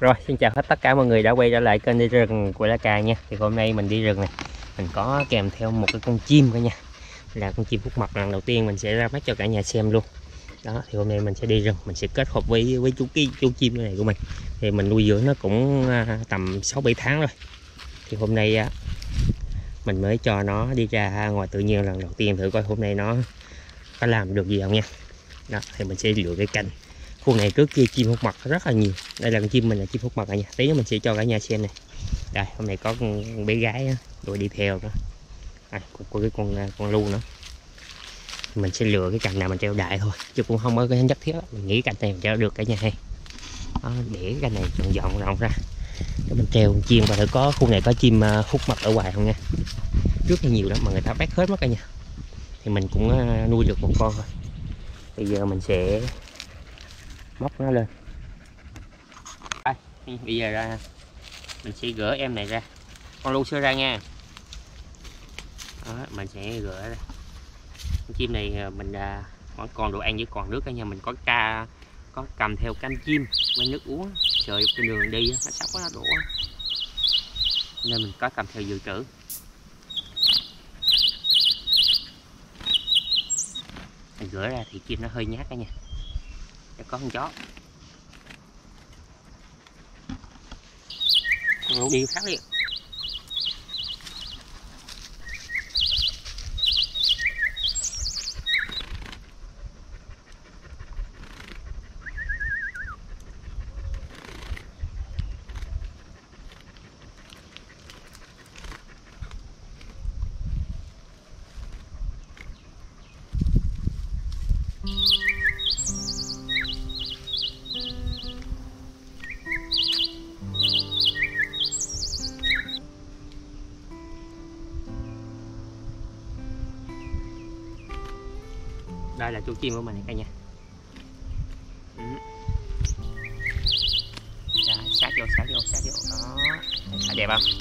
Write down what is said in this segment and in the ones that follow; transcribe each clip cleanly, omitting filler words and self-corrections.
Rồi, xin chào hết tất cả mọi người đã quay trở lại kênh đi rừng của Lá Cà nha. Thì hôm nay mình đi rừng này, mình có kèm theo một cái con chim cả nha. Là con chim hút mật lần đầu tiên mình sẽ ra mắt cho cả nhà xem luôn. Đó, thì hôm nay mình sẽ đi rừng, mình sẽ kết hợp với chú chim này của mình. Thì mình nuôi dưỡng nó cũng tầm 6-7 tháng rồi. Thì hôm nay mình mới cho nó đi ra ngoài tự nhiên lần đầu tiên thử coi hôm nay nó có làm được gì không nha. Đó, thì mình sẽ lựa cái cành. Khu này trước kia chim hút mật rất là nhiều. Đây là con chim mình là chim hút mật cả nhà. Tí nữa mình sẽ cho cả nhà xem này. Đây, hôm nay có con bé gái á, rồi đi theo nữa. Có cái con lu nữa. Mình sẽ lựa cái cành nào mình treo đại thôi, chứ cũng không có cái nhất thiết. Mình nghĩ cành này mình treo được cả nhà hay. Đó, để cái cành này rộng ra để mình treo con chim và thử có khu này có chim hút mật ở ngoài không nha. Rất là nhiều lắm mà người ta bắt hết mất cả nhà. Thì mình cũng nuôi được một con thôi. Bây giờ mình sẽ móc nó lên. Đây, bây giờ ra mình sẽ gỡ em này ra, con lu sơ ra nha. Đó, mình sẽ gỡ ra. Con chim này mình vẫn còn đồ ăn với còn nước cả nhà. Mình có cầm theo canh chim với nước uống, trời trên đường đi nó sắp quá nó đổ nên mình có cầm theo dự trữ. Mình gỡ ra thì chim nó hơi nhát cả nhà, để có con chó. Con đi khác đi. Đây là chú chim của mình này cả nhà. Đó, sát vô đó, thấy đẹp không?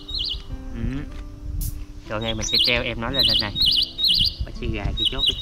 Rồi ngay mình sẽ treo em nó lên này, mình sẽ gài cái chốt đi.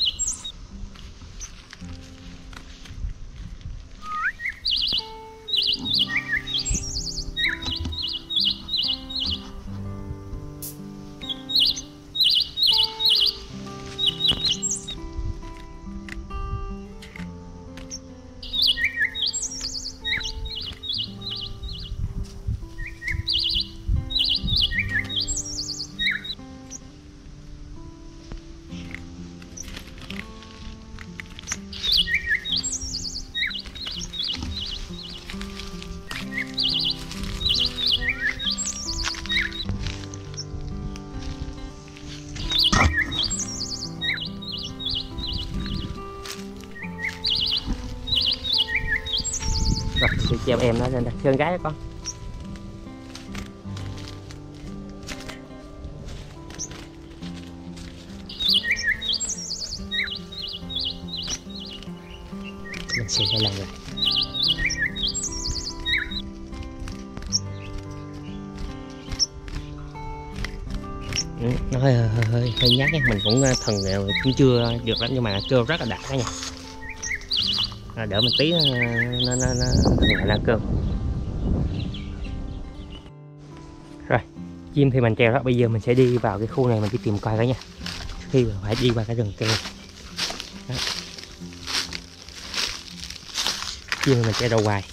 Rồi, sẽ treo em nó lên đây. Sơn gái đó con. Mình sẽ cái lần này. Nó hơi nhát nha. Mình cũng thần cũng chưa được lắm nhưng mà kêu rất là đã nha. Đỡ mình tí nó là cơm. Rồi, chim thì mình treo đó. Bây giờ mình sẽ đi vào cái khu này mình đi tìm coi đó nha. Khi phải đi qua cái rừng keo. Đó. Chim thì mình treo ra ngoài.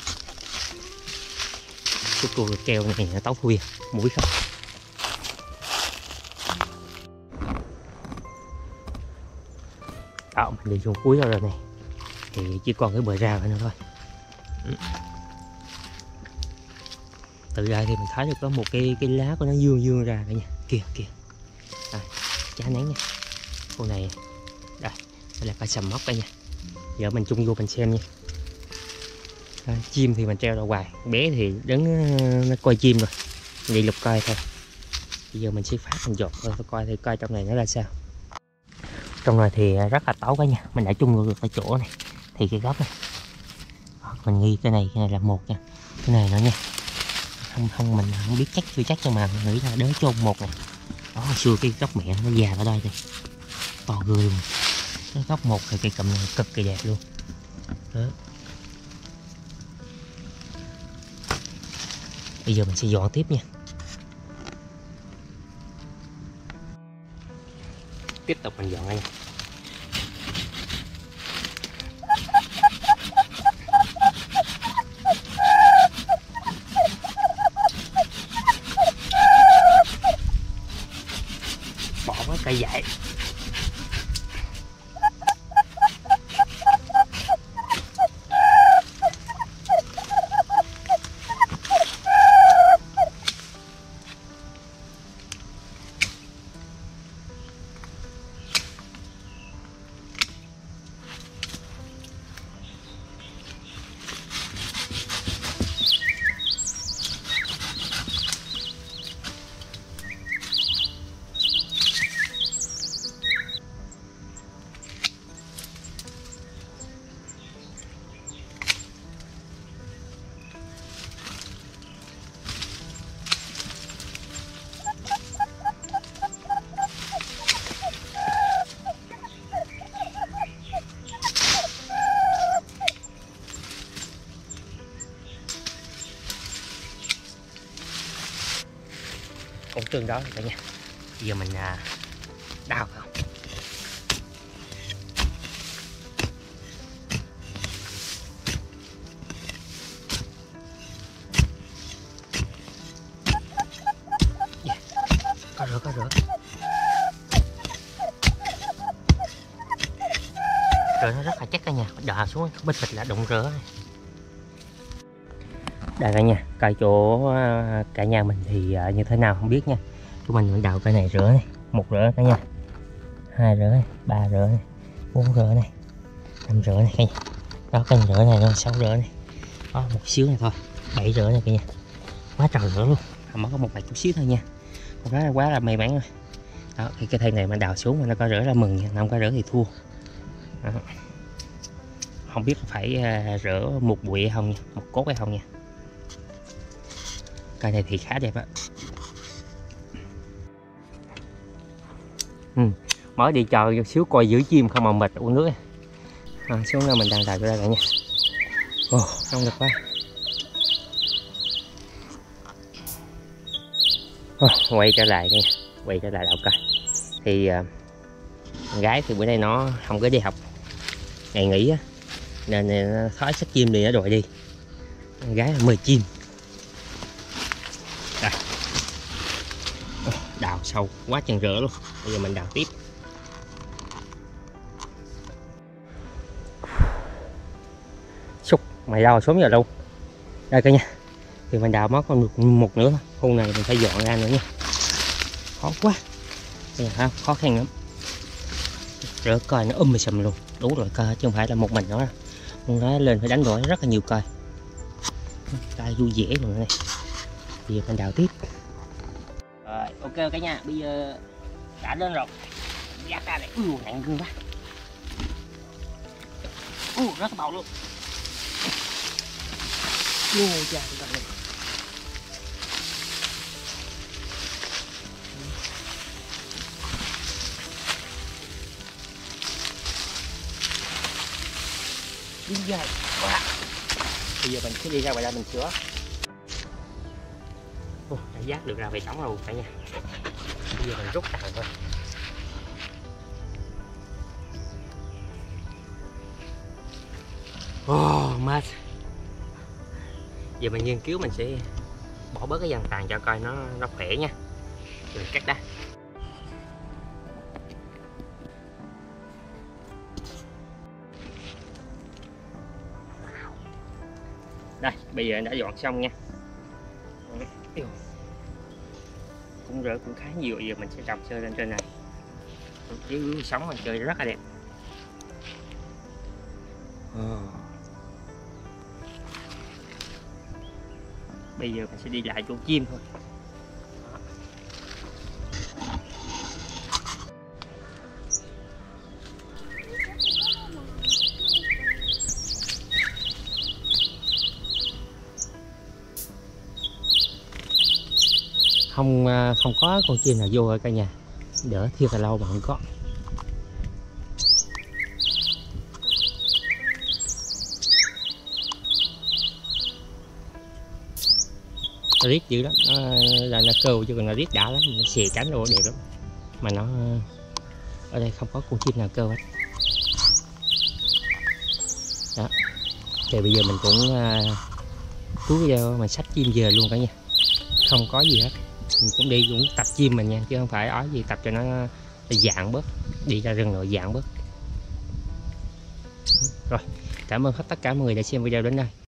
Cái cua keo này nó tóc khuya, mũi không. Đó, mình đi xuống cuối rồi này. Thì chỉ còn cái bờ rào nữa thôi. Từ ra thì mình thấy được có một cái lá của nó dương ra đây nha. Kìa. Đây, chá nắng nha. Cô này đây là cây sầm mốc đây nha. Giờ mình chung vô mình xem nha. Đây, chim thì mình treo ra ngoài, bé thì đứng nó coi chim rồi. Mình đi lục coi thôi. Bây giờ mình sẽ phát mình dột coi trong này nó ra sao. Trong này thì rất là tối cả nha. Mình đã chung được cái chỗ này. Thì cái góc này mình nghi cái này là một nha, cái này nữa nha. Không mình không biết chưa chắc nhưng mà mình nghĩ là đỡ chôn một này. Đó, hồi xưa cái gốc mẹ nó già ở đây thì to ghê luôn. Cái gốc một thì cây cụm này cực kỳ đẹp luôn. Đó. Bây giờ mình sẽ dọn tiếp nha. Tiếp tục mình dọn nha. Bỏ cái cây dại. Cũng tương đối cả nha. Bây giờ mình đào vào. Yeah. Có rửa. Rửa nó rất là chắc cả nhà. Đào xuống bịch bịch là đụng rửa này. Đây cả nhà, cây chỗ cả nhà mình thì như thế nào không biết nha. Chúng mình đào cây này rửa này, 1 rửa cả nhà, 2 rửa này, 3 rửa này, 4 rửa này, 5 rửa này cả nhà. Đó, cần rửa này luôn, 6 rửa này. Đó, một xíu này thôi, 7 rửa này cả nhà. Quá trời rửa luôn, mới có một vài chút xíu thôi nha. Còn đó là quá là may mắn rồi. Đó, thì cái thân này mà đào xuống mà nó có rửa là mừng nha, không có rửa thì thua. Đó. Không biết phải rửa một bụi hay không nha, một cốt hay không nha. Cây này thì khá đẹp á. Mới đi chờ một xíu coi giữ chim không mà mệt uống nước. Xuống là mình đang đào cho đây cả nha. Nóng lực quá. Quay trở lại nha, quay trở lại đào cây. Thì con gái thì bữa nay nó không có đi học, ngày nghỉ á, nên nó thói xách chim đi nó đội đi. Con gái là mời chim. Đây. Đào sâu quá chừng rửa luôn. Bây giờ mình đào tiếp. Xúc mày đào xuống giờ đâu. Đây cả nhà, thì mình đào mất còn được một nữa thôi. Khu này mình phải dọn ra nữa nha. Khó quá. Bây giờ khó khăn lắm. Rửa coi nó sùm luôn. Đủ rồi coi chứ không phải là một mình nó. Con gái lên phải đánh đổi rất là nhiều coi. Tay vui vẻ rồi này. Bây giờ mình đào tiếp. Rồi, ok cả nhà, bây giờ đã lên rồi. Giác ra này, nặng ghê quá. Rất bầu luôn. Trời ơi. Dài quá. Bây giờ mình sẽ đi ra ngoài đây mình chữa. Đã giác được ra về trống rồi cả nhà. Bây giờ mình rút tàn thôi. Mệt. Giờ mình nghiên cứu mình sẽ bỏ bớt cái dàn tàn cho coi nó khỏe nha. Rồi cắt đá. Đây, bây giờ đã dọn xong nha. Cũng rửa cũng khá nhiều, giờ mình sẽ trồng sơ lên trên này. Dưới sống mình chơi rất là đẹp. Bây giờ mình sẽ đi lại chỗ chim thôi. Không có con chim nào vô ở cả nhà, đỡ thiệt là lâu mà không có. nó riết dữ lắm, nó là nó kêu chứ còn nó riết đã lắm, nó xè cánh đồ đẹp lắm, mà nó ở đây không có con chim nào kêu hết. Đó thì bây giờ mình cũng cuối video mà xách chim về luôn cả nha, không có gì hết, mình cũng đi cũng tập chim mình nha, chứ không phải ói gì, tập cho nó dạng bớt, đi ra rừng rồi dạng bớt. Rồi cảm ơn tất cả mọi người đã xem video đến đây.